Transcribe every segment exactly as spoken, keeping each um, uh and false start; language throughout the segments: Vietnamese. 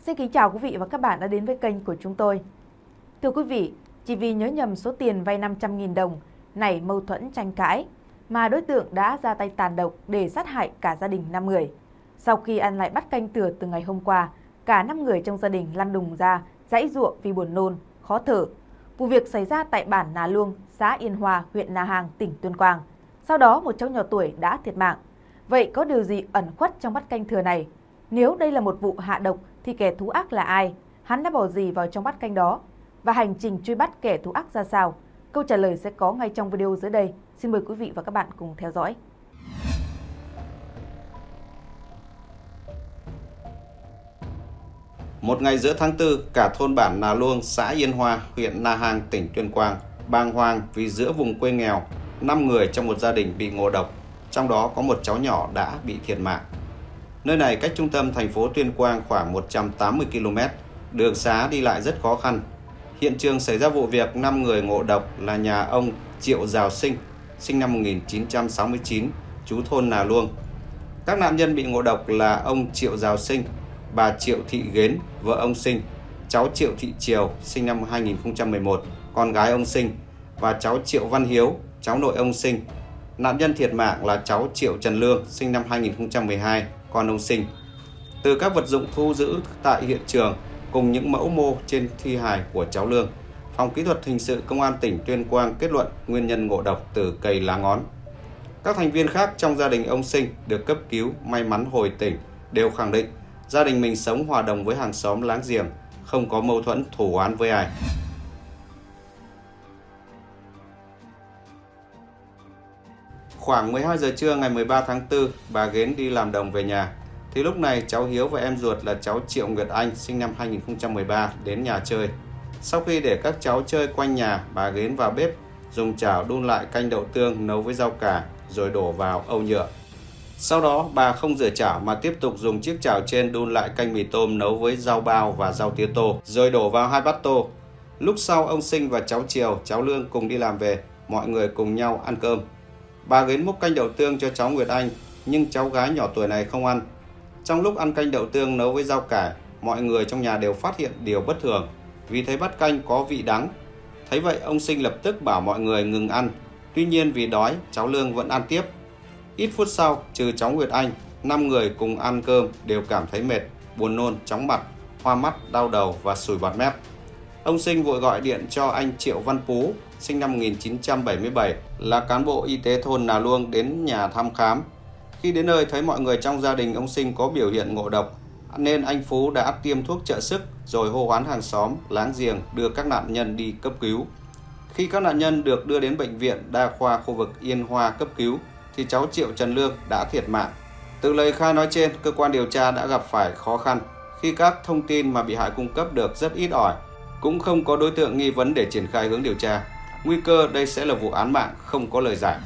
Xin kính chào quý vị và các bạn đã đến với kênh của chúng tôi. Thưa quý vị, chỉ vì nhớ nhầm số tiền vay năm trăm nghìn đồng, nảy mâu thuẫn tranh cãi, mà đối tượng đã ra tay tàn độc để sát hại cả gia đình năm người. Sau khi ăn lại bát canh tửa từ ngày hôm qua, cả năm người trong gia đình lăn đùng ra, giãy giụa vì buồn nôn, khó thở. Vụ việc xảy ra tại bản Nà Luông, xã Yên Hòa, huyện Na Hàng, tỉnh Tuyên Quang. Sau đó một cháu nhỏ tuổi đã thiệt mạng. Vậy có điều gì ẩn khuất trong bát canh thừa này? Nếu đây là một vụ hạ độc thì kẻ thú ác là ai? Hắn đã bỏ gì vào trong bát canh đó? Và hành trình truy bắt kẻ thú ác ra sao? Câu trả lời sẽ có ngay trong video dưới đây. Xin mời quý vị và các bạn cùng theo dõi. Một ngày giữa tháng tư, cả thôn bản Nà Luông, xã Yên Hòa, huyện Na Hàng, tỉnh Tuyên Quang bàng hoàng vì giữa vùng quê nghèo, năm người trong một gia đình bị ngộ độc, trong đó có một cháu nhỏ đã bị thiệt mạng. Nơi này cách trung tâm thành phố Tuyên Quang khoảng một trăm tám mươi ki lô mét, đường xá đi lại rất khó khăn. Hiện trường xảy ra vụ việc năm người ngộ độc là nhà ông Triệu Giào Sinh, sinh năm một nghìn chín trăm sáu mươi chín, trú thôn Nà Luông. Các nạn nhân bị ngộ độc là ông Triệu Giào Sinh, bà Triệu Thị Gến, vợ ông Sinh, cháu Triệu Thị Triều, sinh năm hai nghìn không trăm mười một, con gái ông Sinh, và cháu Triệu Văn Hiếu, cháu nội ông Sinh. Nạn nhân thiệt mạng là cháu Triệu Trần Lương, sinh năm hai nghìn không trăm mười hai, con ông Sinh. Từ các vật dụng thu giữ tại hiện trường cùng những mẫu mô trên thi hài của cháu Lương, Phòng Kỹ thuật Hình sự Công an tỉnh Tuyên Quang kết luận nguyên nhân ngộ độc từ cây lá ngón. Các thành viên khác trong gia đình ông Sinh được cấp cứu may mắn hồi tỉnh đều khẳng định gia đình mình sống hòa đồng với hàng xóm láng giềng, không có mâu thuẫn thù oán với ai. Khoảng mười hai giờ trưa ngày mười ba tháng tư, bà Gến đi làm đồng về nhà. Thì lúc này cháu Hiếu và em ruột là cháu Triệu Nguyệt Anh, sinh năm hai nghìn không trăm mười ba, đến nhà chơi. Sau khi để các cháu chơi quanh nhà, bà Gến vào bếp, dùng chảo đun lại canh đậu tương nấu với rau cà, rồi đổ vào âu nhựa. Sau đó, bà không rửa chảo mà tiếp tục dùng chiếc chảo trên đun lại canh mì tôm nấu với rau bao và rau tía tô, rồi đổ vào hai bát tô. Lúc sau, ông Sinh và cháu Triều, cháu Lương cùng đi làm về, mọi người cùng nhau ăn cơm. Bà Gến múc canh đậu tương cho cháu Nguyệt Anh, nhưng cháu gái nhỏ tuổi này không ăn. Trong lúc ăn canh đậu tương nấu với rau cải, mọi người trong nhà đều phát hiện điều bất thường, vì thấy bát canh có vị đắng. Thấy vậy, ông Sinh lập tức bảo mọi người ngừng ăn. Tuy nhiên vì đói, cháu Lương vẫn ăn tiếp. Ít phút sau, trừ cháu Nguyệt Anh, năm người cùng ăn cơm đều cảm thấy mệt, buồn nôn, chóng mặt, hoa mắt, đau đầu và sùi bọt mép. Ông Sinh vội gọi điện cho anh Triệu Văn Phú, sinh năm một nghìn chín trăm bảy mươi bảy, là cán bộ y tế thôn Nà Luông đến nhà thăm khám. Khi đến nơi thấy mọi người trong gia đình ông Sinh có biểu hiện ngộ độc, nên anh Phú đã tiêm thuốc trợ sức rồi hô hoán hàng xóm, láng giềng đưa các nạn nhân đi cấp cứu. Khi các nạn nhân được đưa đến bệnh viện đa khoa khu vực Yên Hoa cấp cứu, thì cháu Triệu Trần Lương đã thiệt mạng. Từ lời khai nói trên, cơ quan điều tra đã gặp phải khó khăn khi các thông tin mà bị hại cung cấp được rất ít ỏi, cũng không có đối tượng nghi vấn để triển khai hướng điều tra. Nguy cơ đây sẽ là vụ án mạng không có lời giải.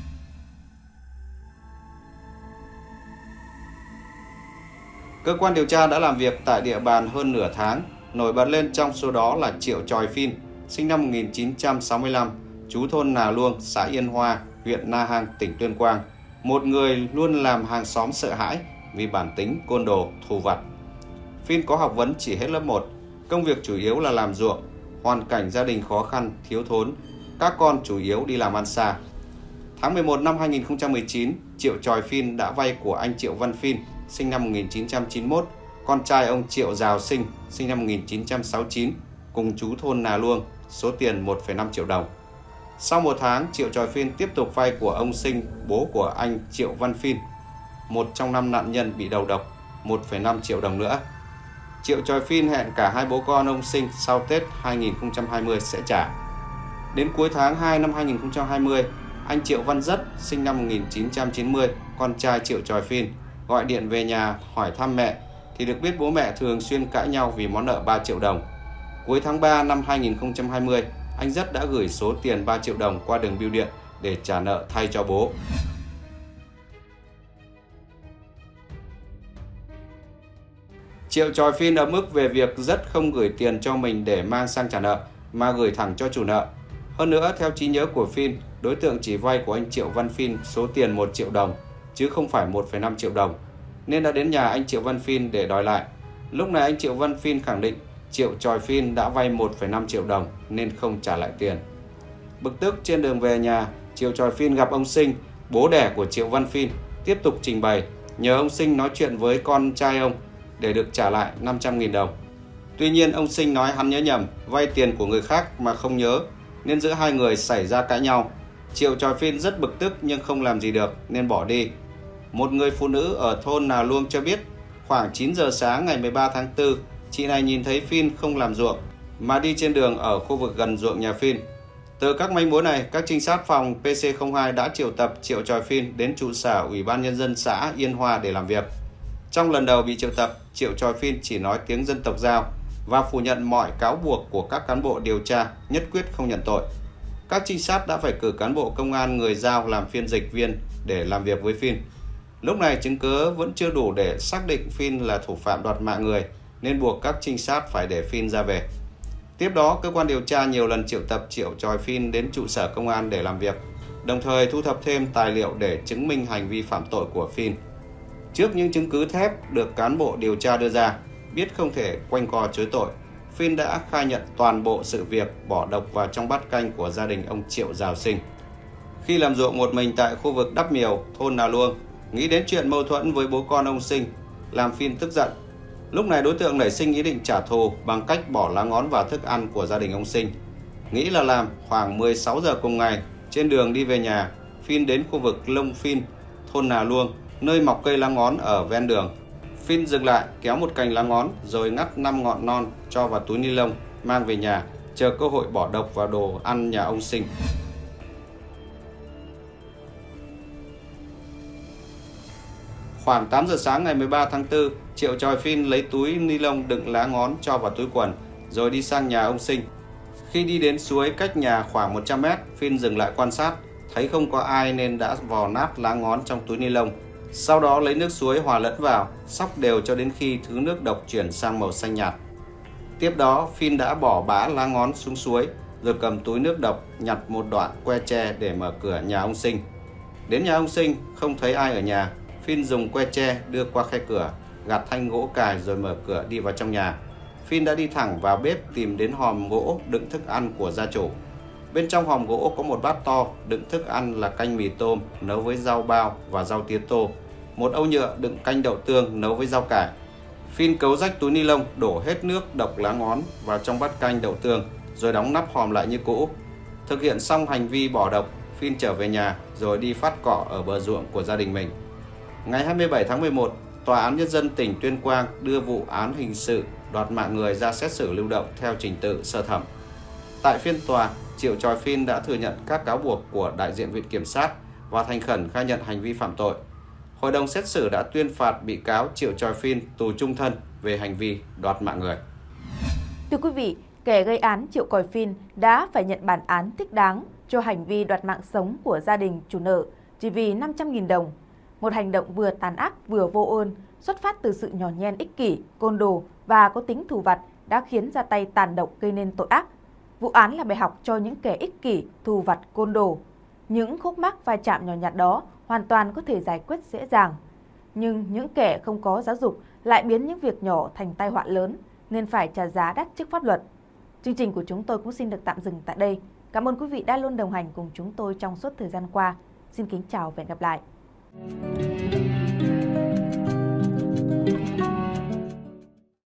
Cơ quan điều tra đã làm việc tại địa bàn hơn nửa tháng. Nổi bật lên trong số đó là Triệu Chòi Phin, sinh năm một nghìn chín trăm sáu mươi lăm, trú thôn Nà Luông, xã Yên Hoa, huyện Na Hàng, tỉnh Tuyên Quang. Một người luôn làm hàng xóm sợ hãi vì bản tính côn đồ, thù vặt. Phin có học vấn chỉ hết lớp một, công việc chủ yếu là làm ruộng, hoàn cảnh gia đình khó khăn, thiếu thốn, các con chủ yếu đi làm ăn xa. Tháng mười một năm hai nghìn không trăm mười chín, Triệu Chòi Phin đã vay của anh Triệu Văn Phin, sinh năm một nghìn chín trăm chín mươi mốt, con trai ông Triệu Giào Sinh, sinh năm một nghìn chín trăm sáu mươi chín, cùng trú thôn Nà Luông, số tiền một phẩy năm triệu đồng. Sau một tháng, Triệu Chòi Phin tiếp tục vay của ông Sinh, bố của anh Triệu Văn Phin, một trong năm nạn nhân bị đầu độc, một phẩy năm triệu đồng nữa. Triệu Chòi Phin hẹn cả hai bố con ông Sinh sau Tết hai nghìn không trăm hai mươi sẽ trả. Đến cuối tháng hai năm hai nghìn không trăm hai mươi, anh Triệu Văn Rất, sinh năm một nghìn chín trăm chín mươi, con trai Triệu Chòi Phin, gọi điện về nhà hỏi thăm mẹ, thì được biết bố mẹ thường xuyên cãi nhau vì món nợ ba triệu đồng. Cuối tháng ba năm hai nghìn không trăm hai mươi, anh Rất đã gửi số tiền ba triệu đồng qua đường bưu điện để trả nợ thay cho bố. Triệu Chòi Phin ấm ức về việc Rất không gửi tiền cho mình để mang sang trả nợ, mà gửi thẳng cho chủ nợ. Hơn nữa, theo trí nhớ của Phin, đối tượng chỉ vay của anh Triệu Văn Phin số tiền một triệu đồng, chứ không phải một phẩy năm triệu đồng, nên đã đến nhà anh Triệu Văn Phin để đòi lại. Lúc này anh Triệu Văn Phiên khẳng định Triệu Chòi Phiên đã vay một phẩy năm triệu đồng nên không trả lại tiền. Bực tức trên đường về nhà, Triệu Chòi Phiên gặp ông Sinh, bố đẻ của Triệu Văn Phiên, tiếp tục trình bày nhờ ông Sinh nói chuyện với con trai ông để được trả lại năm trăm nghìn đồng. Tuy nhiên ông Sinh nói hắn nhớ nhầm, vay tiền của người khác mà không nhớ, nên giữa hai người xảy ra cãi nhau. Triệu Chòi Phiên rất bực tức nhưng không làm gì được nên bỏ đi. Một người phụ nữ ở thôn Nà Luông cho biết khoảng chín giờ sáng ngày mười ba tháng tư, chị này nhìn thấy Phiên không làm ruộng mà đi trên đường ở khu vực gần ruộng nhà Phiên. Từ các manh mối này, các trinh sát phòng P C không hai đã triệu tập Triệu Chòi Phiên đến trụ sở Ủy ban Nhân dân xã Yên Hoa để làm việc. Trong lần đầu bị triệu tập, Triệu Chòi Phiên chỉ nói tiếng dân tộc Dao và phủ nhận mọi cáo buộc của các cán bộ điều tra, nhất quyết không nhận tội. Các trinh sát đã phải cử cán bộ công an người Dao làm phiên dịch viên để làm việc với Phiên. Lúc này chứng cứ vẫn chưa đủ để xác định Phiên là thủ phạm đoạt mạng người, nên buộc các trinh sát phải để Phiên ra về. Tiếp đó, cơ quan điều tra nhiều lần triệu tập Triệu Chòi Phiên đến trụ sở công an để làm việc, đồng thời thu thập thêm tài liệu để chứng minh hành vi phạm tội của Phiên. Trước những chứng cứ thép được cán bộ điều tra đưa ra, biết không thể quanh co chối tội, Phiên đã khai nhận toàn bộ sự việc bỏ độc vào trong bát canh của gia đình ông Triệu Giào Sinh. Khi làm ruộng một mình tại khu vực Đắp Miều, thôn Nà Luông, nghĩ đến chuyện mâu thuẫn với bố con ông Sinh, làm Phiên tức giận. Lúc này đối tượng nảy sinh ý định trả thù bằng cách bỏ lá ngón vào thức ăn của gia đình ông Sinh. Nghĩ là làm, khoảng mười sáu giờ cùng ngày, trên đường đi về nhà, Phiên đến khu vực Lông Phiên, thôn Nà Luông, nơi mọc cây lá ngón ở ven đường. Phiên dừng lại, kéo một cành lá ngón rồi ngắt năm ngọn non cho vào túi ni lông, mang về nhà, chờ cơ hội bỏ độc vào đồ ăn nhà ông Sinh. Khoảng tám giờ sáng ngày mười ba tháng tư, Triệu Chòi Phiên lấy túi ni lông đựng lá ngón cho vào túi quần, rồi đi sang nhà ông Sinh. Khi đi đến suối cách nhà khoảng một trăm mét, Phiên dừng lại quan sát, thấy không có ai nên đã vò nát lá ngón trong túi ni lông. Sau đó lấy nước suối hòa lẫn vào, xóc đều cho đến khi thứ nước độc chuyển sang màu xanh nhạt. Tiếp đó, Phiên đã bỏ bã lá ngón xuống suối, rồi cầm túi nước độc nhặt một đoạn que tre để mở cửa nhà ông Sinh. Đến nhà ông Sinh, không thấy ai ở nhà, Phiên dùng que tre đưa qua khe cửa, gạt thanh gỗ cài rồi mở cửa đi vào trong nhà. Phiên đã đi thẳng vào bếp tìm đến hòm gỗ đựng thức ăn của gia chủ. Bên trong hòm gỗ có một bát to đựng thức ăn là canh mì tôm nấu với rau bao và rau tía tô, một âu nhựa đựng canh đậu tương nấu với rau cải. Phiên cấu rách túi ni lông, đổ hết nước độc lá ngón vào trong bát canh đậu tương, rồi đóng nắp hòm lại như cũ. Thực hiện xong hành vi bỏ độc, Phiên trở về nhà rồi đi phát cỏ ở bờ ruộng của gia đình mình. Ngày hai mươi bảy tháng mười một, Tòa án Nhân dân tỉnh Tuyên Quang đưa vụ án hình sự đoạt mạng người ra xét xử lưu động theo trình tự sơ thẩm. Tại phiên tòa, Triệu Chòi Phiên đã thừa nhận các cáo buộc của đại diện Viện Kiểm sát và thành khẩn khai nhận hành vi phạm tội. Hội đồng xét xử đã tuyên phạt bị cáo Triệu Chòi Phiên tù chung thân về hành vi đoạt mạng người. Thưa quý vị, kẻ gây án Triệu Chòi Phiên đã phải nhận bản án thích đáng cho hành vi đoạt mạng sống của gia đình chủ nợ chỉ vì năm trăm nghìn đồng. Một hành động vừa tàn ác vừa vô ơn, xuất phát từ sự nhỏ nhen ích kỷ, côn đồ và có tính thù vặt đã khiến ra tay tàn độc gây nên tội ác. Vụ án là bài học cho những kẻ ích kỷ, thù vặt, côn đồ. Những khúc mắc va chạm nhỏ nhặt đó hoàn toàn có thể giải quyết dễ dàng. Nhưng những kẻ không có giáo dục lại biến những việc nhỏ thành tai họa lớn, nên phải trả giá đắt trước pháp luật. Chương trình của chúng tôi cũng xin được tạm dừng tại đây. Cảm ơn quý vị đã luôn đồng hành cùng chúng tôi trong suốt thời gian qua. Xin kính chào và hẹn gặp lại.